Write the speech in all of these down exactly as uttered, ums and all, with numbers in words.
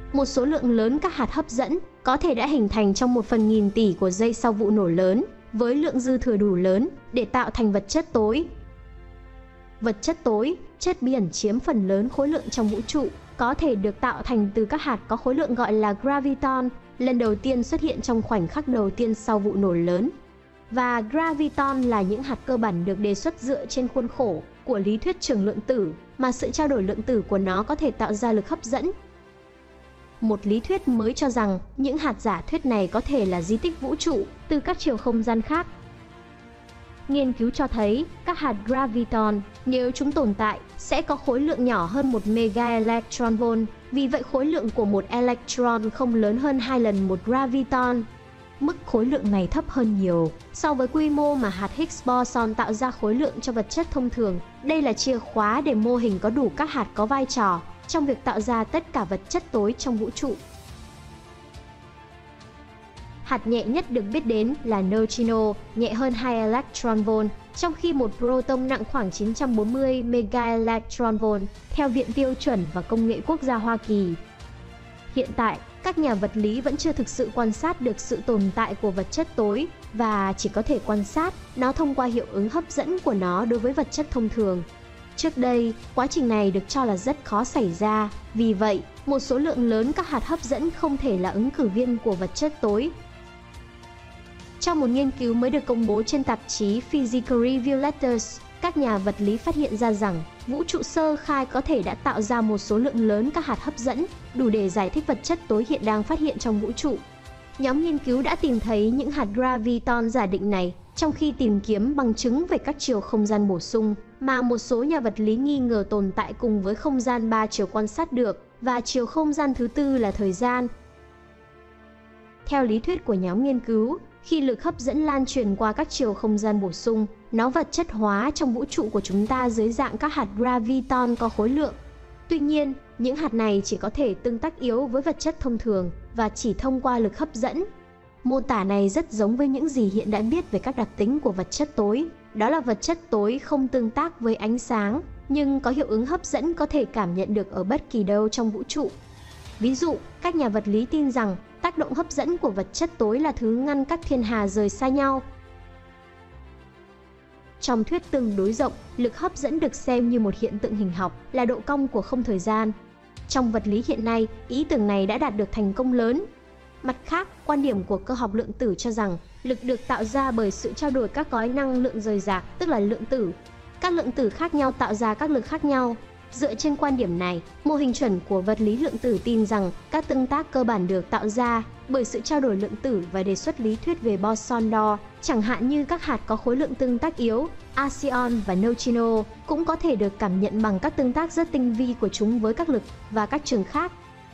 một số lượng lớn các hạt hấp dẫn có thể đã hình thành trong một phần nghìn tỷ của giây sau vụ nổ lớn, với lượng dư thừa đủ lớn để tạo thành vật chất tối. Vật chất tối, chất biển chiếm phần lớn khối lượng trong vũ trụ, có thể được tạo thành từ các hạt có khối lượng gọi là graviton, lần đầu tiên xuất hiện trong khoảnh khắc đầu tiên sau vụ nổ lớn. Và graviton là những hạt cơ bản được đề xuất dựa trên khuôn khổ của lý thuyết trường lượng tử, mà sự trao đổi lượng tử của nó có thể tạo ra lực hấp dẫn. Một lý thuyết mới cho rằng những hạt giả thuyết này có thể là di tích vũ trụ từ các chiều không gian khác. Nghiên cứu cho thấy các hạt graviton, nếu chúng tồn tại, sẽ có khối lượng nhỏ hơn một mega electron volt, vì vậy khối lượng của một electron không lớn hơn hai lần một graviton. Mức khối lượng này thấp hơn nhiều so với quy mô mà hạt Higgs boson tạo ra khối lượng cho vật chất thông thường. Đây là chìa khóa để mô hình có đủ các hạt có vai trò trong việc tạo ra tất cả vật chất tối trong vũ trụ. Hạt nhẹ nhất được biết đến là neutrino, nhẹ hơn hai electron volt, trong khi một proton nặng khoảng chín trăm bốn mươi mega electron volt, theo Viện Tiêu chuẩn và Công nghệ Quốc gia Hoa Kỳ. Hiện tại, các nhà vật lý vẫn chưa thực sự quan sát được sự tồn tại của vật chất tối và chỉ có thể quan sát nó thông qua hiệu ứng hấp dẫn của nó đối với vật chất thông thường. Trước đây, quá trình này được cho là rất khó xảy ra, vì vậy, một số lượng lớn các hạt hấp dẫn không thể là ứng cử viên của vật chất tối. Trong một nghiên cứu mới được công bố trên tạp chí Physical Review Letters, các nhà vật lý phát hiện ra rằng vũ trụ sơ khai có thể đã tạo ra một số lượng lớn các hạt hấp dẫn, đủ để giải thích vật chất tối hiện đang phát hiện trong vũ trụ. Nhóm nghiên cứu đã tìm thấy những hạt graviton giả định này, trong khi tìm kiếm bằng chứng về các chiều không gian bổ sung mà một số nhà vật lý nghi ngờ tồn tại cùng với không gian ba chiều quan sát được, và chiều không gian thứ tư là thời gian. Theo lý thuyết của nhóm nghiên cứu, khi lực hấp dẫn lan truyền qua các chiều không gian bổ sung, nó vật chất hóa trong vũ trụ của chúng ta dưới dạng các hạt graviton có khối lượng. Tuy nhiên, những hạt này chỉ có thể tương tác yếu với vật chất thông thường và chỉ thông qua lực hấp dẫn. Mô tả này rất giống với những gì hiện đã biết về các đặc tính của vật chất tối. Đó là vật chất tối không tương tác với ánh sáng, nhưng có hiệu ứng hấp dẫn có thể cảm nhận được ở bất kỳ đâu trong vũ trụ. Ví dụ, các nhà vật lý tin rằng tác động hấp dẫn của vật chất tối là thứ ngăn các thiên hà rời xa nhau. Trong thuyết tương đối rộng, lực hấp dẫn được xem như một hiện tượng hình học, là độ cong của không thời gian. Trong vật lý hiện nay, ý tưởng này đã đạt được thành công lớn. Mặt khác, quan điểm của cơ học lượng tử cho rằng lực được tạo ra bởi sự trao đổi các gói năng lượng rời rạc, tức là lượng tử. Các lượng tử khác nhau tạo ra các lực khác nhau. Dựa trên quan điểm này, mô hình chuẩn của vật lý lượng tử tin rằng các tương tác cơ bản được tạo ra bởi sự trao đổi lượng tử và đề xuất lý thuyết về boson đo, chẳng hạn như các hạt có khối lượng tương tác yếu, axion và neutrino, cũng có thể được cảm nhận bằng các tương tác rất tinh vi của chúng với các lực và các trường khác.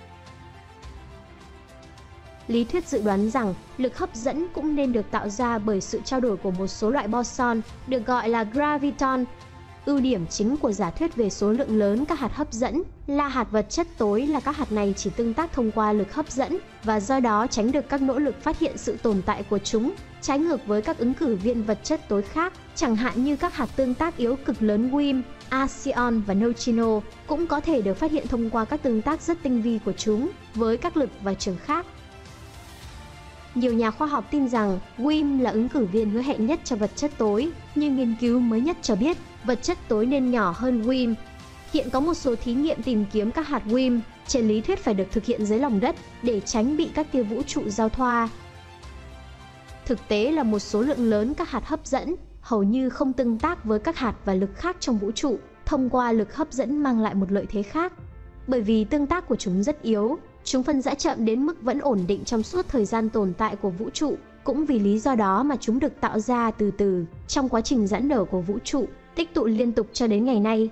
Lý thuyết dự đoán rằng lực hấp dẫn cũng nên được tạo ra bởi sự trao đổi của một số loại boson, được gọi là graviton. Ưu điểm chính của giả thuyết về số lượng lớn các hạt hấp dẫn là hạt vật chất tối là các hạt này chỉ tương tác thông qua lực hấp dẫn, và do đó tránh được các nỗ lực phát hiện sự tồn tại của chúng, trái ngược với các ứng cử viên vật chất tối khác, chẳng hạn như các hạt tương tác yếu cực lớn Wim, axion và neutrino cũng có thể được phát hiện thông qua các tương tác rất tinh vi của chúng với các lực và trường khác. Nhiều nhà khoa học tin rằng Wim là ứng cử viên hứa hẹn nhất cho vật chất tối, nhưng nghiên cứu mới nhất cho biết vật chất tối nên nhỏ hơn Wim. Hiện có một số thí nghiệm tìm kiếm các hạt Wim, trên lý thuyết phải được thực hiện dưới lòng đất để tránh bị các tia vũ trụ giao thoa. Thực tế là một số lượng lớn các hạt hấp dẫn hầu như không tương tác với các hạt và lực khác trong vũ trụ, thông qua lực hấp dẫn mang lại một lợi thế khác. Bởi vì tương tác của chúng rất yếu, chúng phân rã chậm đến mức vẫn ổn định trong suốt thời gian tồn tại của vũ trụ. Cũng vì lý do đó mà chúng được tạo ra từ từ trong quá trình giãn nở của vũ trụ, tích tụ liên tục cho đến ngày nay.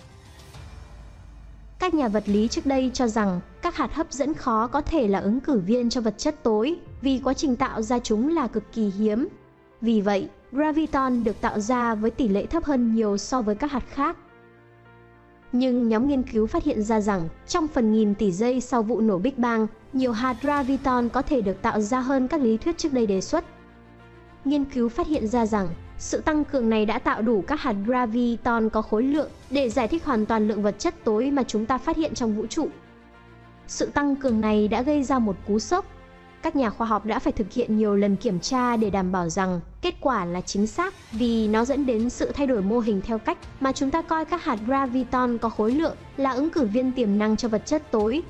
Các nhà vật lý trước đây cho rằng các hạt hấp dẫn khó có thể là ứng cử viên cho vật chất tối vì quá trình tạo ra chúng là cực kỳ hiếm. Vì vậy, graviton được tạo ra với tỷ lệ thấp hơn nhiều so với các hạt khác. Nhưng nhóm nghiên cứu phát hiện ra rằng trong phần nghìn tỷ giây sau vụ nổ Big Bang, nhiều hạt graviton có thể được tạo ra hơn các lý thuyết trước đây đề xuất. Nghiên cứu phát hiện ra rằng sự tăng cường này đã tạo đủ các hạt graviton có khối lượng để giải thích hoàn toàn lượng vật chất tối mà chúng ta phát hiện trong vũ trụ. Sự tăng cường này đã gây ra một cú sốc. Các nhà khoa học đã phải thực hiện nhiều lần kiểm tra để đảm bảo rằng kết quả là chính xác, vì nó dẫn đến sự thay đổi mô hình theo cách mà chúng ta coi các hạt graviton có khối lượng là ứng cử viên tiềm năng cho vật chất tối.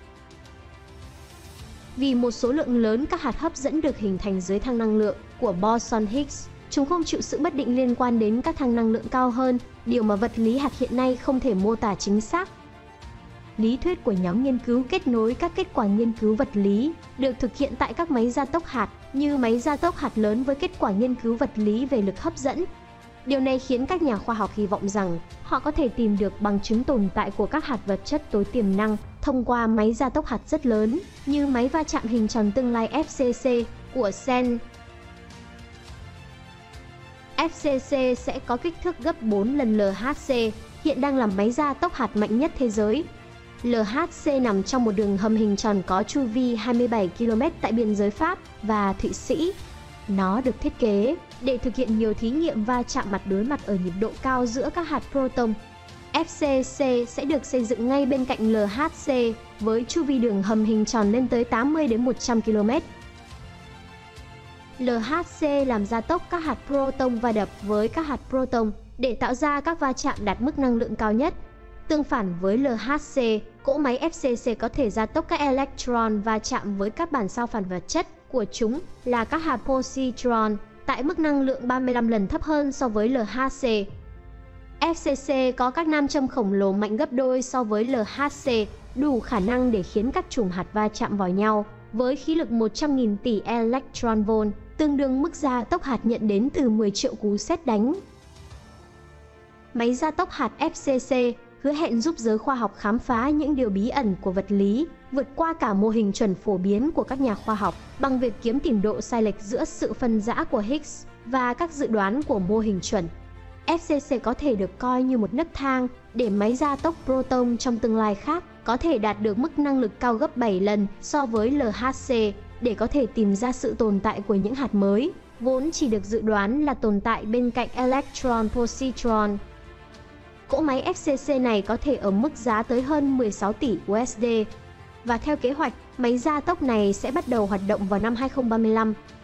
Vì một số lượng lớn các hạt hấp dẫn được hình thành dưới thang năng lượng của boson Higgs, chúng không chịu sự bất định liên quan đến các thang năng lượng cao hơn, điều mà vật lý hạt hiện nay không thể mô tả chính xác. Lý thuyết của nhóm nghiên cứu kết nối các kết quả nghiên cứu vật lý được thực hiện tại các máy gia tốc hạt, như máy gia tốc hạt lớn với kết quả nghiên cứu vật lý về lực hấp dẫn. Điều này khiến các nhà khoa học hy vọng rằng họ có thể tìm được bằng chứng tồn tại của các hạt vật chất tối tiềm năng thông qua máy gia tốc hạt rất lớn, như máy va chạm hình tròn tương lai F C C của xê e rờ en. F C C sẽ có kích thước gấp bốn lần L H C, hiện đang là máy gia tốc hạt mạnh nhất thế giới. L H C nằm trong một đường hầm hình tròn có chu vi hai mươi bảy ki lô mét tại biên giới Pháp và Thụy Sĩ. Nó được thiết kế để thực hiện nhiều thí nghiệm va chạm mặt đối mặt ở nhịp độ cao giữa các hạt proton. F C C sẽ được xây dựng ngay bên cạnh L H C với chu vi đường hầm hình tròn lên tới tám mươi đến một trăm ki lô mét. L H C làm gia tốc các hạt proton va đập với các hạt proton để tạo ra các va chạm đạt mức năng lượng cao nhất. Tương phản với L H C, cỗ máy F C C có thể gia tốc các electron va chạm với các bản sao phản vật chất của chúng là các hạt positron tại mức năng lượng ba mươi lăm lần thấp hơn so với L H C. F C C có các nam châm khổng lồ mạnh gấp đôi so với L H C, đủ khả năng để khiến các chùm hạt va chạm vào nhau với khí lực một trăm nghìn tỷ electron volt, tương đương mức gia tốc hạt nhận đến từ mười triệu cú sét đánh. Máy gia tốc hạt F C C hứa hẹn giúp giới khoa học khám phá những điều bí ẩn của vật lý, vượt qua cả mô hình chuẩn phổ biến của các nhà khoa học bằng việc kiếm tìm độ sai lệch giữa sự phân rã của Higgs và các dự đoán của mô hình chuẩn. F C C có thể được coi như một nấc thang để máy gia tốc proton trong tương lai khác có thể đạt được mức năng lực cao gấp bảy lần so với L H C để có thể tìm ra sự tồn tại của những hạt mới, vốn chỉ được dự đoán là tồn tại bên cạnh electron positron. Cỗ máy F C C này có thể ở mức giá tới hơn mười sáu tỷ U S D, và theo kế hoạch, máy gia tốc này sẽ bắt đầu hoạt động vào năm hai không ba lăm.